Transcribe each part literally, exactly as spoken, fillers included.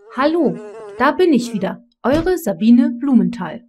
Hallo, da bin ich wieder, eure Sabine Blumenthal.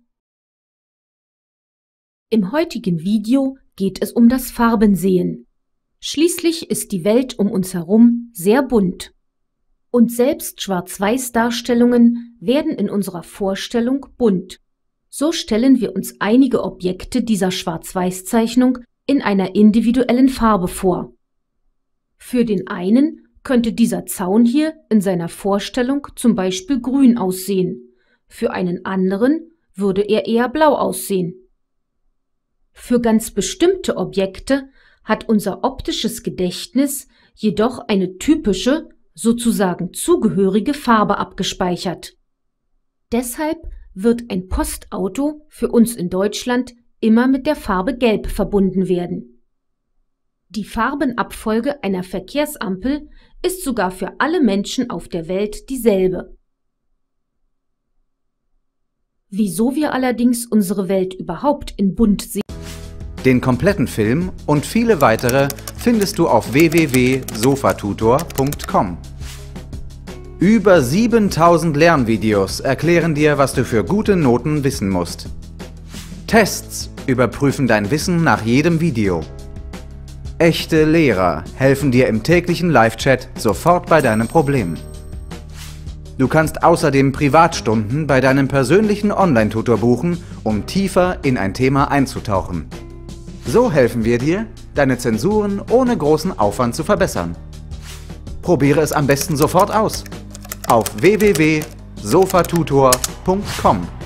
Im heutigen Video geht es um das Farbensehen. Schließlich ist die Welt um uns herum sehr bunt. Und selbst Schwarz-Weiß-Darstellungen werden in unserer Vorstellung bunt. So stellen wir uns einige Objekte dieser Schwarz-Weiß-Zeichnung in einer individuellen Farbe vor. Für den einen könnte dieser Zaun hier in seiner Vorstellung zum Beispiel grün aussehen, für einen anderen würde er eher blau aussehen. Für ganz bestimmte Objekte hat unser optisches Gedächtnis jedoch eine typische, sozusagen zugehörige Farbe abgespeichert. Deshalb wird ein Postauto für uns in Deutschland immer mit der Farbe Gelb verbunden werden. Die Farbenabfolge einer Verkehrsampel ist sogar für alle Menschen auf der Welt dieselbe. Wieso wir allerdings unsere Welt überhaupt in bunt sehen? Den kompletten Film und viele weitere findest du auf w w w punkt sofatutor punkt com. Über siebentausend Lernvideos erklären dir, was du für gute Noten wissen musst. Tests überprüfen dein Wissen nach jedem Video. Echte Lehrer helfen dir im täglichen Live-Chat sofort bei deinem Problem. Du kannst außerdem Privatstunden bei deinem persönlichen Online-Tutor buchen, um tiefer in ein Thema einzutauchen. So helfen wir dir, deine Zensuren ohne großen Aufwand zu verbessern. Probiere es am besten sofort aus auf w w w punkt sofatutor punkt com.